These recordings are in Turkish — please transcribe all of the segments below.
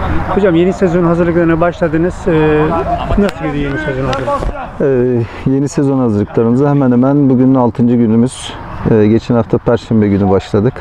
Hocam yeni sezon hazırlıklarına başladınız. Nasıl gidiyor yeni sezon hazırlıkları? Yeni sezon hazırlıklarımıza hemen hemen bugün 6. günümüz. Geçen hafta Perşembe günü başladık.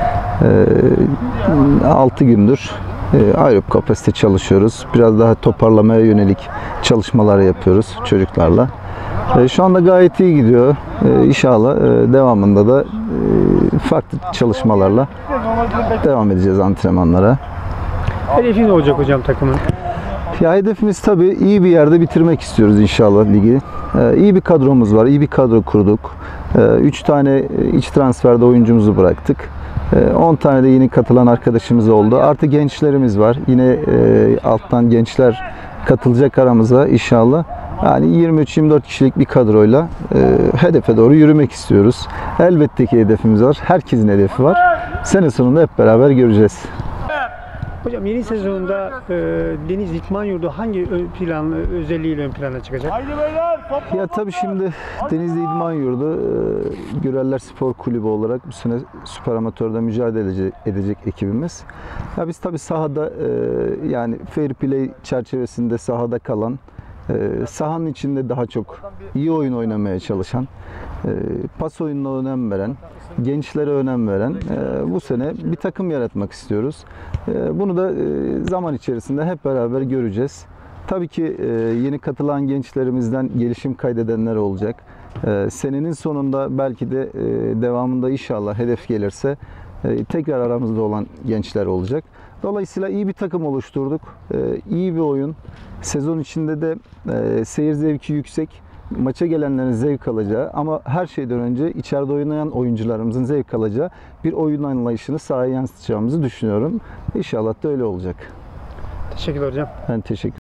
6 gündür aerobik kapasite çalışıyoruz. Biraz daha toparlamaya yönelik çalışmalar yapıyoruz çocuklarla. Şu anda gayet iyi gidiyor. İnşallah devamında da farklı çalışmalarla devam edeceğiz antrenmanlara. Hedefi ne olacak hocam takımın? Ya hedefimiz tabii iyi bir yerde bitirmek istiyoruz inşallah ligi. İyi bir kadromuz var, iyi bir kadro kurduk. 3 tane iç transferde oyuncumuzu bıraktık. 10 tane de yeni katılan arkadaşımız oldu. Artı gençlerimiz var. Yine alttan gençler katılacak aramıza inşallah. Yani 23-24 kişilik bir kadroyla hedefe doğru yürümek istiyoruz. Elbette ki hedefimiz var. Herkesin hedefi var. Sene sonunda hep beraber göreceğiz. Hocam yeni sezonda Deniz İdman Yurdu hangi özelliğiyle ön plana çıkacak? Ya tabii şimdi Denizli İdman Yurdu Güreller Spor Kulübü olarak bu sene süper amatörde mücadele edecek ekibimiz. Ya biz tabii sahada yani fair play çerçevesinde sahada kalan, sahanın içinde daha çok iyi oyun oynamaya çalışan, pas oyununa önem veren, gençlere önem veren bu sene bir takım yaratmak istiyoruz. Bunu da zaman içerisinde hep beraber göreceğiz. Tabii ki yeni katılan gençlerimizden gelişim kaydedenler olacak. Senenin sonunda belki de devamında inşallah hedef gelirse tekrar aramızda olan gençler olacak. Dolayısıyla iyi bir takım oluşturduk. İyi bir oyun. Sezon içinde de seyir zevki yüksek. Maça gelenlerin zevk alacağı ama her şeyden önce içeride oynayan oyuncularımızın zevk alacağı bir oyun anlayışını sahaya yansıtacağımızı düşünüyorum. İnşallah da öyle olacak. Teşekkürler hocam. Ben teşekkür ederim.